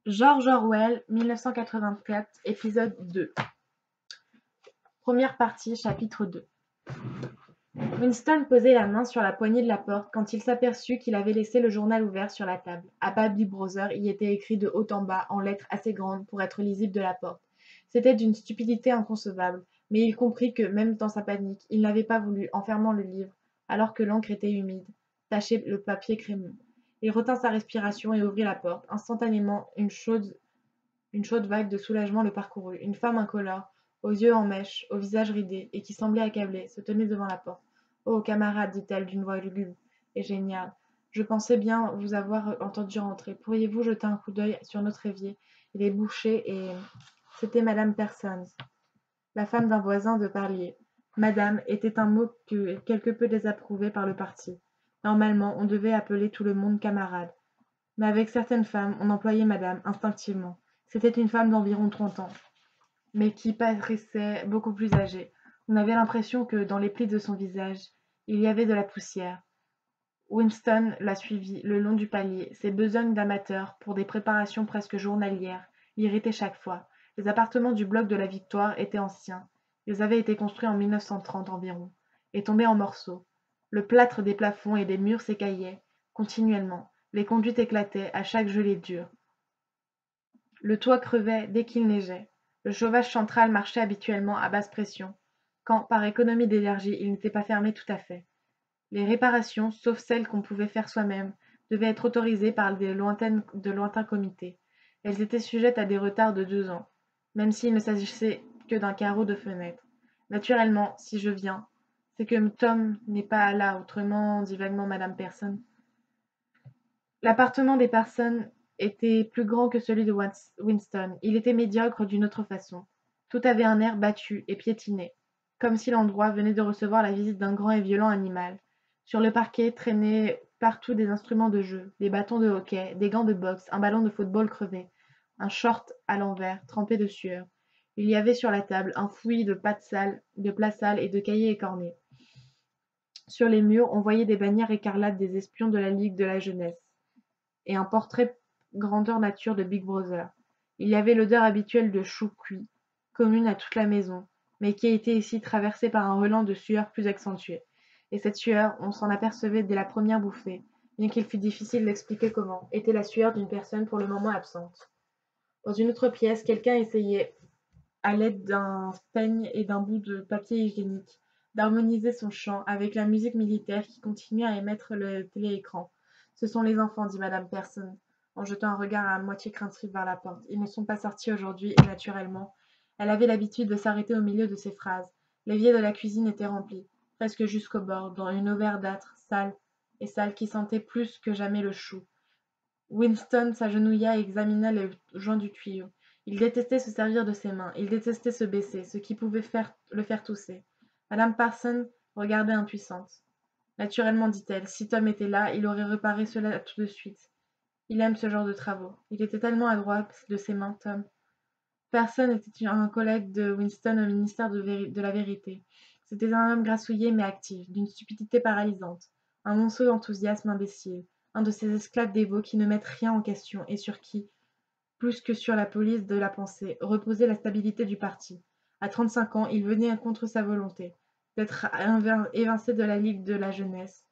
George Orwell, 1984, épisode 2. Première partie, chapitre 2. Winston posait la main sur la poignée de la porte quand il s'aperçut qu'il avait laissé le journal ouvert sur la table. À Big Brother y était écrit de haut en bas, en lettres assez grandes pour être lisibles de la porte. C'était d'une stupidité inconcevable, mais il comprit que, même dans sa panique, il n'avait pas voulu, en fermant le livre, alors que l'encre était humide, tacher le papier crémeux. Il retint sa respiration et ouvrit la porte. Instantanément, une chaude vague de soulagement le parcourut. Une femme incolore, aux yeux en mèche, au visage ridé, et qui semblait accablée, se tenait devant la porte. Oh, camarade, dit-elle d'une voix lugubre et géniale, je pensais bien vous avoir entendu rentrer. Pourriez-vous jeter un coup d'œil sur notre évier? Il est bouché et... C'était madame Persons, la femme d'un voisin de Parlier. Madame était un mot quelque peu désapprouvé par le parti. Normalement, on devait appeler tout le monde camarade. Mais avec certaines femmes, on employait madame instinctivement. C'était une femme d'environ 30 ans, mais qui paraissait beaucoup plus âgée. On avait l'impression que, dans les plis de son visage, il y avait de la poussière. Winston la suivit le long du palier. Ses besognes d'amateur, pour des préparations presque journalières, l'irritaient chaque fois. Les appartements du bloc de la Victoire étaient anciens. Ils avaient été construits en 1930 environ, et tombaient en morceaux. Le plâtre des plafonds et des murs s'écaillait continuellement. Les conduites éclataient à chaque gelée dure. Le toit crevait dès qu'il neigeait. Le chauffage central marchait habituellement à basse pression, quand, par économie d'énergie, il n'était pas fermé tout à fait. Les réparations, sauf celles qu'on pouvait faire soi-même, devaient être autorisées par de lointains comités. Elles étaient sujettes à des retards de 2 ans, même s'il ne s'agissait que d'un carreau de fenêtre. Naturellement, si je viens, c'est que Tom n'est pas là autrement, dit vaguement madame Persson. L'appartement des Persson était plus grand que celui de Winston. Il était médiocre d'une autre façon. Tout avait un air battu et piétiné, comme si l'endroit venait de recevoir la visite d'un grand et violent animal. Sur le parquet traînaient partout des instruments de jeu, des bâtons de hockey, des gants de boxe, un ballon de football crevé, un short à l'envers, trempé de sueur. Il y avait sur la table un fouillis de plats sales et de cahiers écornés. Sur les murs, on voyait des bannières écarlates des espions de la Ligue de la jeunesse et un portrait grandeur nature de Big Brother. Il y avait l'odeur habituelle de choux cuits, commune à toute la maison, mais qui était ici traversée par un relent de sueur plus accentué. Et cette sueur, on s'en apercevait dès la première bouffée, bien qu'il fût difficile d'expliquer comment, était la sueur d'une personne pour le moment absente. Dans une autre pièce, quelqu'un essayait, à l'aide d'un peigne et d'un bout de papier hygiénique, d'harmoniser son chant avec la musique militaire qui continuait à émettre le téléécran. Ce sont les enfants, dit madame Persson, en jetant un regard à moitié craintif vers la porte. Ils ne sont pas sortis aujourd'hui, et naturellement, elle avait l'habitude de s'arrêter au milieu de ces phrases. L'évier de la cuisine était rempli, presque jusqu'au bord, dans une eau verdâtre, sale qui sentait plus que jamais le chou. Winston s'agenouilla et examina le joint du tuyau. Il détestait se servir de ses mains, il détestait se baisser, ce qui pouvait le faire tousser. Madame Parsons regardait impuissante. Naturellement, dit-elle, si Tom était là, il aurait réparé cela tout de suite. Il aime ce genre de travaux. Il était tellement adroit de ses mains, Tom. Personne était un collègue de Winston au ministère de la Vérité. C'était un homme grassouillet mais actif, d'une stupidité paralysante, un monceau d'enthousiasme imbécile, un de ces esclaves dévots qui ne mettent rien en question et sur qui, plus que sur la police de la pensée, reposait la stabilité du parti. À 35 ans, il venait contre sa volonté d'être évincé de la Ligue de la jeunesse,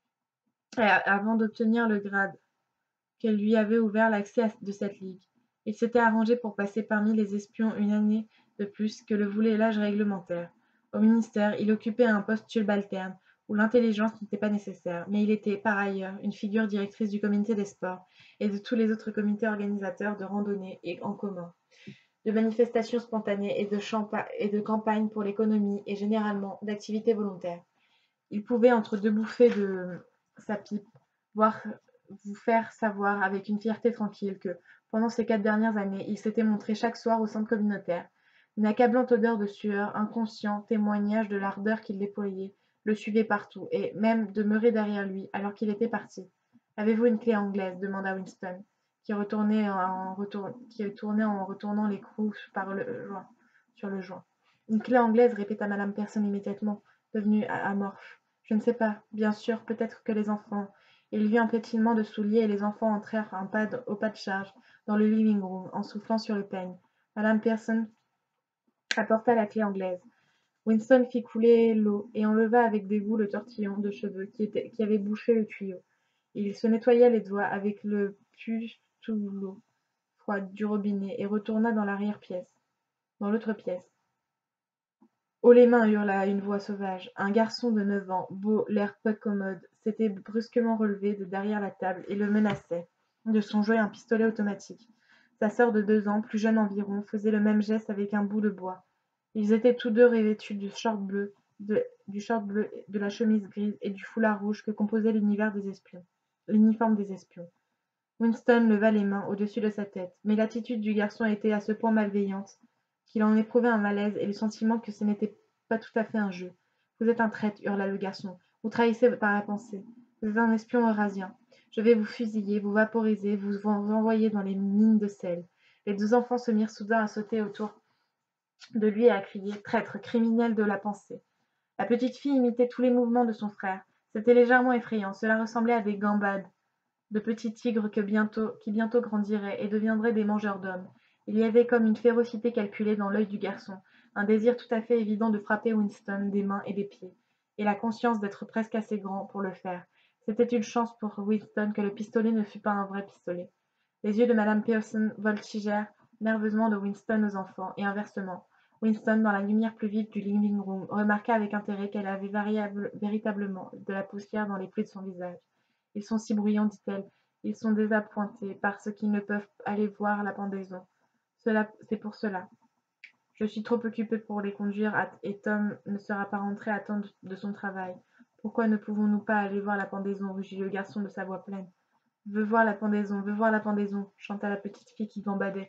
avant d'obtenir le grade qu'elle lui avait ouvert l'accès de cette ligue. Il s'était arrangé pour passer parmi les espions une année de plus que le voulait l'âge réglementaire. Au ministère, il occupait un poste subalterne, où l'intelligence n'était pas nécessaire, mais il était, par ailleurs, une figure directrice du comité des sports et de tous les autres comités organisateurs de randonnées et en commun, de manifestations spontanées et de campagnes pour l'économie et généralement d'activités volontaires. Il pouvait, entre deux bouffées de sa pipe, voir vous faire savoir avec une fierté tranquille que, pendant ces 4 dernières années, il s'était montré chaque soir au centre communautaire. Une accablante odeur de sueur, inconscient témoignage de l'ardeur qu'il déployait, le suivait partout, et même demeurait derrière lui, alors qu'il était parti. Avez-vous une clé anglaise demanda Winston, qui tournait en retournant l'écrou sur le joint. Une clé anglaise, répéta madame Persson immédiatement, devenue amorphe. Je ne sais pas. Bien sûr, peut-être que les enfants Il vit un pétillement de souliers et les enfants entrèrent au pas de charge dans le living room, en soufflant sur le peigne. Madame Pearson apporta la clé anglaise. Winston fit couler l'eau et enleva avec dégoût le tortillon de cheveux qui avait bouché le tuyau. Il se nettoya les doigts avec le l'eau froide du robinet et retourna dans l'autre pièce. Haut les mains, hurla une voix sauvage. Un garçon de 9 ans, beau, l'air peu commode, s'était brusquement relevé de derrière la table et le menaçait de son jouet un pistolet automatique. Sa sœur de 2 ans, plus jeune environ, faisait le même geste avec un bout de bois. Ils étaient tous deux revêtus du short bleu, de la chemise grise et du foulard rouge que composait l'uniforme des espions. Winston leva les mains au-dessus de sa tête, mais l'attitude du garçon était à ce point malveillante qu'il en éprouvait un malaise et le sentiment que ce n'était pas tout à fait un jeu. Vous êtes un traître, hurla le garçon. Vous trahissez par la pensée. Vous êtes un espion eurasien. Je vais vous fusiller, vous vaporiser, vous envoyer dans les mines de sel. Les 2 enfants se mirent soudain à sauter autour de lui et à crier traître, criminel de la pensée. La petite fille imitait tous les mouvements de son frère. C'était légèrement effrayant. Cela ressemblait à des gambades de petits tigres qui bientôt grandiraient et deviendraient des mangeurs d'hommes. Il y avait comme une férocité calculée dans l'œil du garçon, un désir tout à fait évident de frapper Winston des mains et des pieds, et la conscience d'être presque assez grand pour le faire. C'était une chance pour Winston que le pistolet ne fût pas un vrai pistolet. Les yeux de Madame Pearson voltigèrent nerveusement de Winston aux enfants, et inversement. Winston, dans la lumière plus vive du living room, remarqua avec intérêt qu'elle avait véritablement de la poussière dans les plis de son visage. Ils sont si bruyants, dit-elle. Ils sont désappointés parce qu'ils ne peuvent aller voir la pendaison. C'est pour cela. Je suis trop occupée pour les conduire et Tom ne sera pas rentré à temps de son travail. Pourquoi ne pouvons-nous pas aller voir la pendaison rugit le garçon de sa voix pleine. Veux voir la pendaison, chanta la petite fille qui gambadait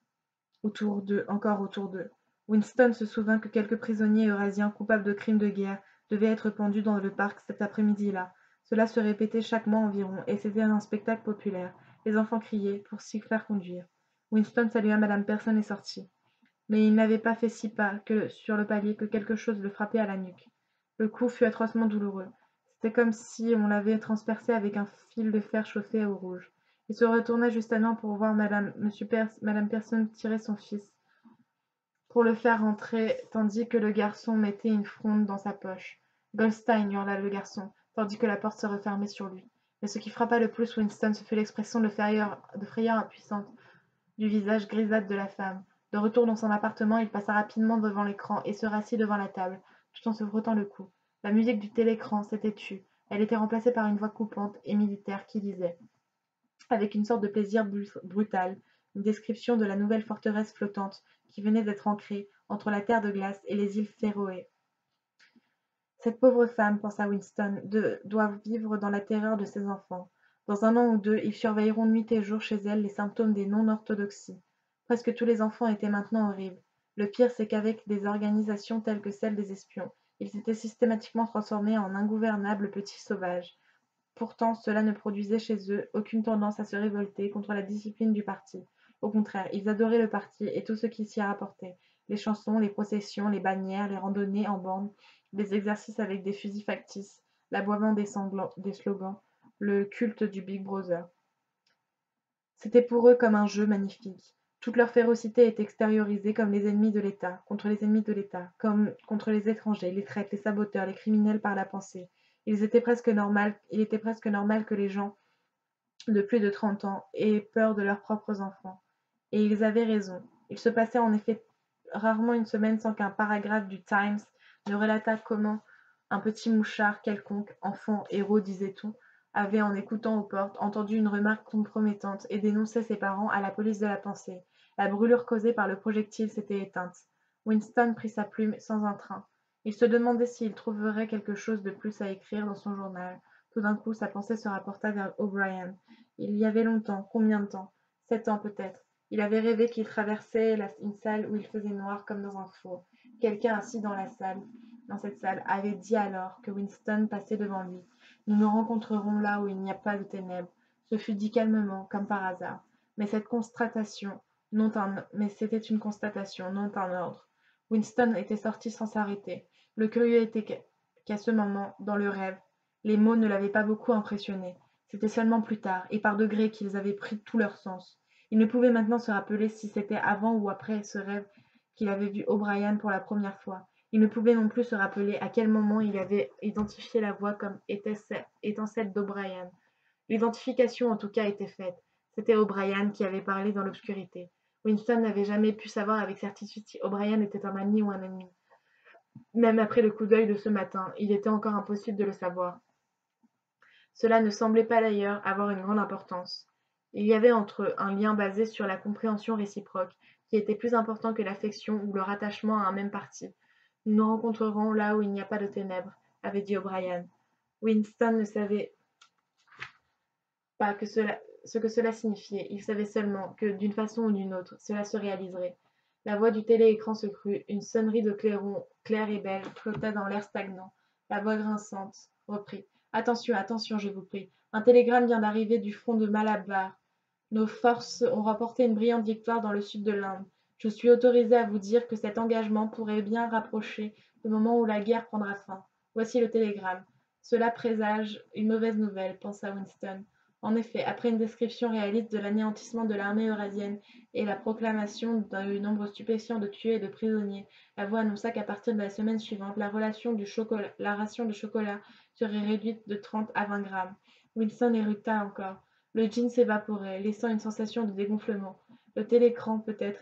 encore autour d'eux. Winston se souvint que quelques prisonniers eurasiens coupables de crimes de guerre devaient être pendus dans le parc cet après-midi-là. Cela se répétait chaque mois environ, et c'était un spectacle populaire. Les enfants criaient, pour s'y faire conduire. Winston salua Madame Pearson et sortit. Mais il n'avait pas fait 6 pas sur le palier que quelque chose le frappait à la nuque. Le coup fut atrocement douloureux. C'était comme si on l'avait transpercé avec un fil de fer chauffé au rouge. Il se retourna juste à temps pour voir Madame Pearson tirer son fils pour le faire rentrer, tandis que le garçon mettait une fronde dans sa poche. Goldstein, hurla le garçon, tandis que la porte se refermait sur lui. Mais ce qui frappa le plus Winston, ce fut l'expression de frayeur impuissante du visage grisâtre de la femme. De retour dans son appartement, il passa rapidement devant l'écran et se rassit devant la table, tout en se frottant le cou. La musique du télécran s'était tue. Elle était remplacée par une voix coupante et militaire qui disait, avec une sorte de plaisir brutal, une description de la nouvelle forteresse flottante qui venait d'être ancrée entre la terre de glace et les îles Féroé. Cette pauvre femme, pensa Winston, doit vivre dans la terreur de ses enfants. Dans 1 an ou 2, ils surveilleront nuit et jour chez elle les symptômes des non-orthodoxies. Presque tous les enfants étaient maintenant horribles. Le pire, c'est qu'avec des organisations telles que celle des espions, ils s'étaient systématiquement transformés en ingouvernables petits sauvages. Pourtant, cela ne produisait chez eux aucune tendance à se révolter contre la discipline du parti. Au contraire, ils adoraient le parti et tout ce qui s'y rapportait. Les chansons, les processions, les bannières, les randonnées en bande, les exercices avec des fusils factices, l'aboiement des slogans, le culte du Big Brother. C'était pour eux comme un jeu magnifique. Toute leur férocité était extériorisée comme les ennemis de l'État, contre les ennemis de l'État, comme contre les étrangers, les traîtres, les saboteurs, les criminels par la pensée. Il était presque normal que les gens de plus de 30 ans aient peur de leurs propres enfants. Et ils avaient raison. Il se passait en effet rarement une semaine sans qu'un paragraphe du Times ne relatât comment un petit mouchard quelconque, enfant, héros disait-on, avait, en écoutant aux portes, entendu une remarque compromettante et dénonçait ses parents à la police de la pensée. La brûlure causée par le projectile s'était éteinte. Winston prit sa plume sans un train. Il se demandait s'il trouverait quelque chose de plus à écrire dans son journal. Tout d'un coup, sa pensée se rapporta vers O'Brien. Il y avait longtemps, combien de temps? 7 ans peut-être. Il avait rêvé qu'il traversait une salle où il faisait noir comme dans un four. Quelqu'un assis dans cette salle, avait dit alors que Winston passait devant lui. Nous nous rencontrerons là où il n'y a pas de ténèbres. Ce fut dit calmement, comme par hasard. Mais c'était une constatation, non un ordre. Winston était sorti sans s'arrêter. Le curieux était qu'à ce moment, dans le rêve, les mots ne l'avaient pas beaucoup impressionné. C'était seulement plus tard, et par degrés, qu'ils avaient pris tout leur sens. Il ne pouvait maintenant se rappeler si c'était avant ou après ce rêve qu'il avait vu O'Brien pour la première fois. Il ne pouvait non plus se rappeler à quel moment il avait identifié la voix comme étant celle d'O'Brien. L'identification en tout cas était faite. C'était O'Brien qui avait parlé dans l'obscurité. Winston n'avait jamais pu savoir avec certitude si O'Brien était un ami ou un ennemi. Même après le coup d'œil de ce matin, il était encore impossible de le savoir. Cela ne semblait pas d'ailleurs avoir une grande importance. Il y avait entre eux un lien basé sur la compréhension réciproque, qui était plus important que l'affection ou le rattachement à un même parti. Nous nous rencontrerons là où il n'y a pas de ténèbres, avait dit O'Brien. Winston ne savait pas ce que cela signifiait, il savait seulement que, d'une façon ou d'une autre, cela se réaliserait. La voix du téléécran se crut, une sonnerie de clairon, claire et belle, flotta dans l'air stagnant. La voix grinçante reprit. Attention, attention, je vous prie. Un télégramme vient d'arriver du front de Malabar. Nos forces ont remporté une brillante victoire dans le sud de l'Inde. Je suis autorisé à vous dire que cet engagement pourrait bien rapprocher le moment où la guerre prendra fin. Voici le télégramme. Cela présage une mauvaise nouvelle, pensa Winston. En effet, après une description réaliste de l'anéantissement de l'armée eurasienne et la proclamation d'un nombre stupéfiant de tués et de prisonniers, la voix annonça qu'à partir de la semaine suivante, la ration de chocolat serait réduite de 30 à 20 grammes. Wilson éructa encore. Le gin s'évaporait, laissant une sensation de dégonflement. Le télécran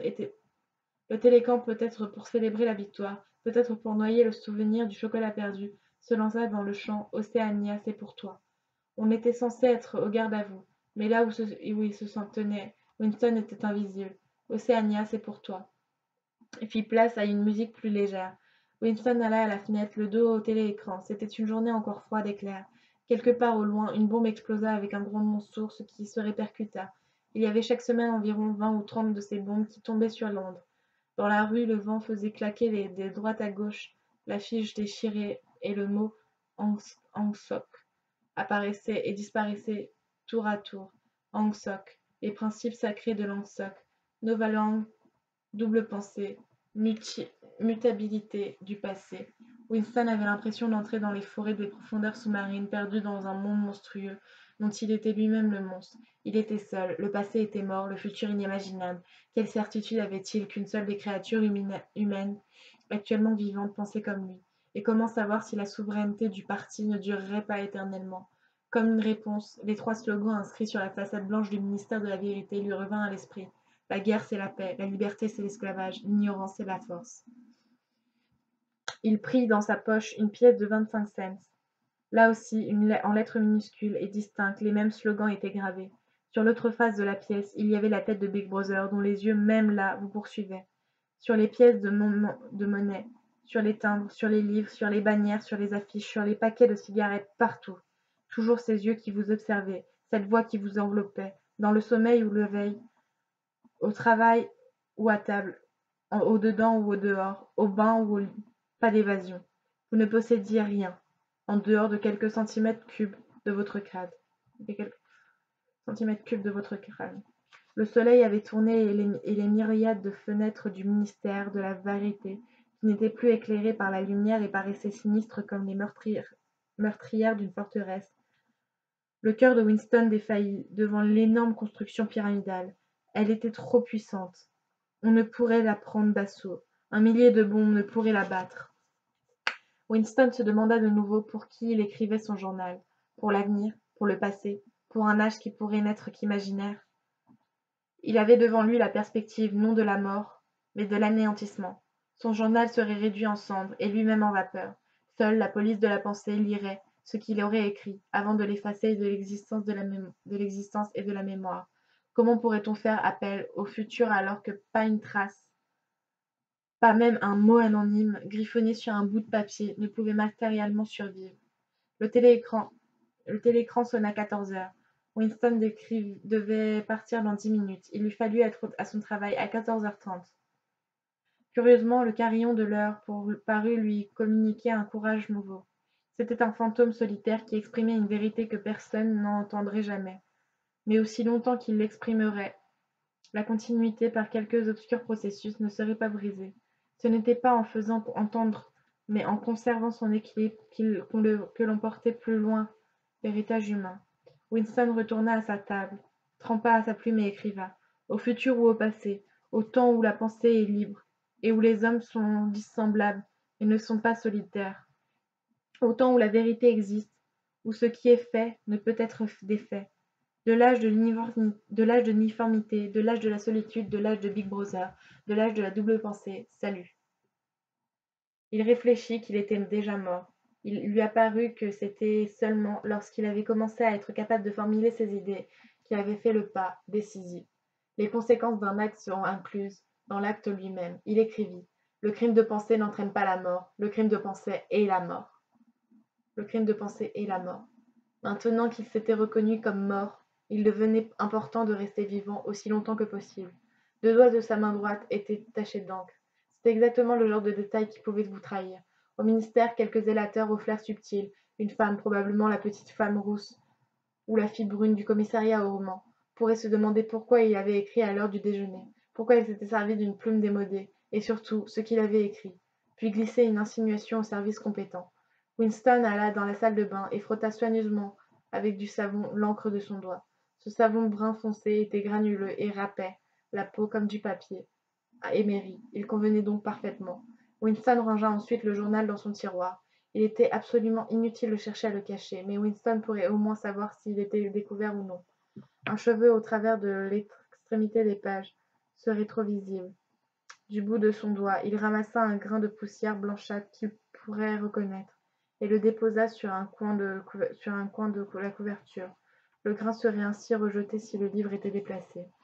peut-être pour célébrer la victoire, peut-être pour noyer le souvenir du chocolat perdu, se lança dans le chant Océania, c'est pour toi. On était censé être au garde à vous, mais là où il se tenait, Winston était invisible. Océania, c'est pour toi. Et fit place à une musique plus légère. Winston alla à la fenêtre, le dos au téléécran. C'était une journée encore froide et claire. Quelque part au loin, une bombe explosa avec un grondement sourd, ce qui se répercuta. Il y avait chaque semaine environ 20 ou 30 de ces bombes qui tombaient sur Londres. Dans la rue, le vent faisait claquer de droite à gauche l'affiche déchirée et le mot Angsok apparaissait et disparaissait tour à tour. Angsok, les principes sacrés de l'Angsok, Novaland, double pensée, mutabilité du passé. Winston avait l'impression d'entrer dans les forêts des profondeurs sous-marines, perdu dans un monde monstrueux, dont il était lui-même le monstre. Il était seul, le passé était mort, le futur inimaginable. Quelle certitude avait-il qu'une seule des créatures humaines actuellement vivantes pensait comme lui? Et comment savoir si la souveraineté du parti ne durerait pas éternellement? Comme une réponse, les 3 slogans inscrits sur la façade blanche du ministère de la Vérité lui revinrent à l'esprit. La guerre, c'est la paix, la liberté, c'est l'esclavage, l'ignorance, c'est la force. Il prit dans sa poche une pièce de 25 cents. Là aussi, en lettres minuscules et distinctes, les mêmes slogans étaient gravés. Sur l'autre face de la pièce, il y avait la tête de Big Brother, dont les yeux, même là, vous poursuivaient. Sur les pièces de monnaie, sur les timbres, sur les livres, sur les bannières, sur les affiches, sur les paquets de cigarettes, partout. Toujours ces yeux qui vous observaient, cette voix qui vous enveloppait, dans le sommeil ou le veille, au travail ou à table, au dedans ou au dehors, au bain ou au lit. Pas d'évasion. Vous ne possédiez rien, en dehors de quelques centimètres cubes de votre crâne. Le soleil avait tourné et les myriades de fenêtres du ministère de la Vérité, qui n'étaient plus éclairées par la lumière et paraissaient sinistres comme les meurtrières d'une forteresse. Le cœur de Winston défaillit devant l'énorme construction pyramidale. Elle était trop puissante. On ne pourrait la prendre d'assaut. Un millier de bombes ne pourrait la battre. Winston se demanda de nouveau pour qui il écrivait son journal. Pour l'avenir, pour le passé, pour un âge qui pourrait n'être qu'imaginaire. Il avait devant lui la perspective non de la mort, mais de l'anéantissement. Son journal serait réduit en cendres et lui-même en vapeur. Seule la police de la pensée lirait ce qu'il aurait écrit, avant de l'effacer de l'existence et de la mémoire. Comment pourrait-on faire appel au futur alors que pas une trace, pas même un mot anonyme, griffonné sur un bout de papier, ne pouvait matériellement survivre? Le télécran sonna 14 heures. Winston devait partir dans 10 minutes. Il lui fallut être à son travail à 14h30. Curieusement, le carillon de l'heure parut lui communiquer un courage nouveau. C'était un fantôme solitaire qui exprimait une vérité que personne n'entendrait jamais. Mais aussi longtemps qu'il l'exprimerait, la continuité par quelques obscurs processus ne serait pas brisée. Ce n'était pas en faisant entendre, mais en conservant son équilibre que l'on portait plus loin l'héritage humain. Winston retourna à sa table, trempa sa plume et écriva. Au futur ou au passé, au temps où la pensée est libre, et où les hommes sont dissemblables et ne sont pas solitaires, au temps où la vérité existe, où ce qui est fait ne peut être défait, de l'âge de l'uniformité, de l'âge de la solitude, de l'âge de Big Brother, de l'âge de la double pensée, salut. Il réfléchit qu'il était déjà mort. Il lui apparut que c'était seulement lorsqu'il avait commencé à être capable de formuler ses idées qu'il avait fait le pas décisif. Les conséquences d'un acte seront incluses dans l'acte lui-même. Il écrivit: le crime de pensée n'entraîne pas la mort, le crime de pensée est la mort. Le crime de pensée est la mort. Maintenant qu'il s'était reconnu comme mort, il devenait important de rester vivant aussi longtemps que possible. Deux doigts de sa main droite étaient tachés d'encre. C'était exactement le genre de détail qui pouvait vous trahir. Au ministère, quelques zélateurs aux flair subtil, une femme, probablement la petite femme rousse ou la fille brune du commissariat au roman, pourraient se demander pourquoi il avait écrit à l'heure du déjeuner, pourquoi il s'était servi d'une plume démodée, et surtout ce qu'il avait écrit, puis glisser une insinuation au service compétent. Winston alla dans la salle de bain et frotta soigneusement avec du savon l'encre de son doigt. Ce savon brun foncé était granuleux et râpait la peau comme du papier. À Emery, il convenait donc parfaitement. Winston rangea ensuite le journal dans son tiroir. Il était absolument inutile de chercher à le cacher, mais Winston pourrait au moins savoir s'il était découvert ou non. Un cheveu au travers de l'extrémité des pages serait trop visible. Du bout de son doigt, il ramassa un grain de poussière blanchâtre qu'il pourrait reconnaître, et le déposa sur un coin de la couverture. Le grain serait ainsi rejeté si le livre était déplacé.